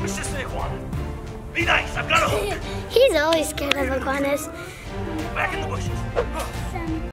It's just an iguana. Be nice, I've got a hook. He's always scared of iguanas. Back in the bushes.